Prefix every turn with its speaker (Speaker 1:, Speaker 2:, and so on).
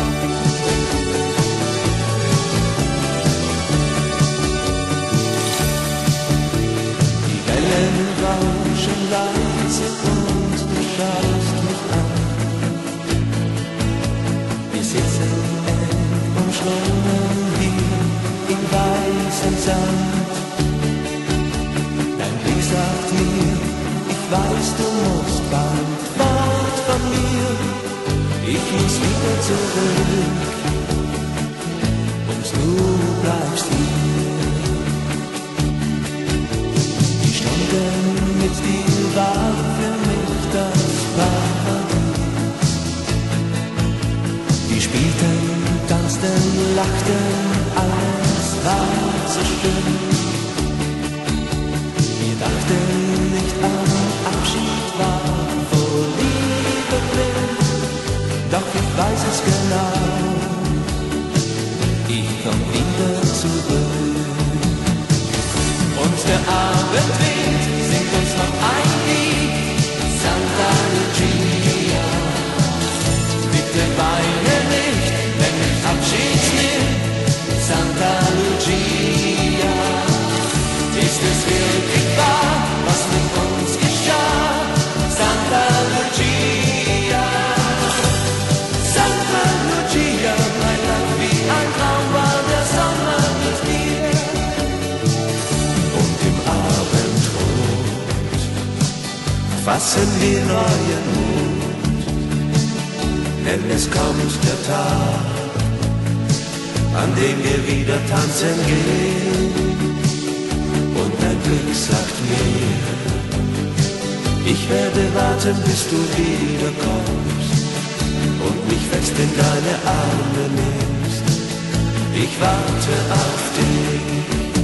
Speaker 1: Die Wellen rauschen leise und du schaust mich an. Wir sitzen eng umschlungen hier im weißen Sand. Dein Blick sagt mir, ich weiß, du musst bald fort von mir. Ich muss wieder zurück und du bleibst hier. Die Stunden mit dir war für mich das Paradies. Wir spielten, tanzten, lachten, alles war so schön. Wir dachten nicht an Abschied, war vor Liebe blind. Doch ich weiß es genau, ich komm wieder zurück. Und der Abendwind singt uns noch ein Lied, Santa Lucia. Bitte weine nicht, wenn ich Abschied nimm, Santa Lucia. Ist es wirklich wahr, was mit uns geschah, Santa Lucia? Santa Lucia, mein Land wie ein Traum war der Sommer mit dir. Und im Abendrot fassen wir neuen Mut, denn es kommt der Tag, an dem wir wieder tanzen gehen. Und dein Blick sagt mir, ich werde warten, bis du wiederkommst und mich fest in deine Arme nimmst. Ich warte auf dich.